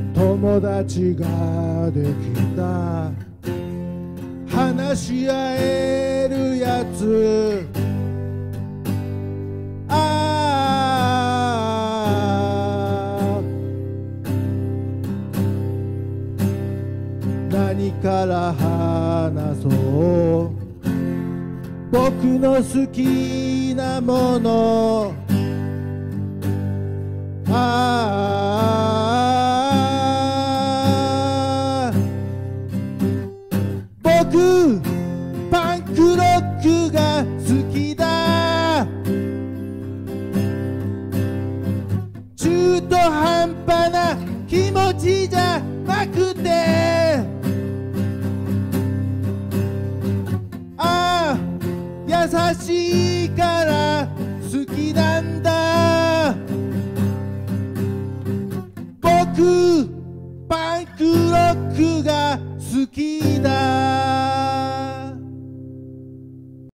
友達ができた話し合えるやつ何から話そう僕の好きなもの僕パンクロックが好きだ中途半端な気持ちじゃなくて優しいから好きなんだ僕パンクロックが好きだ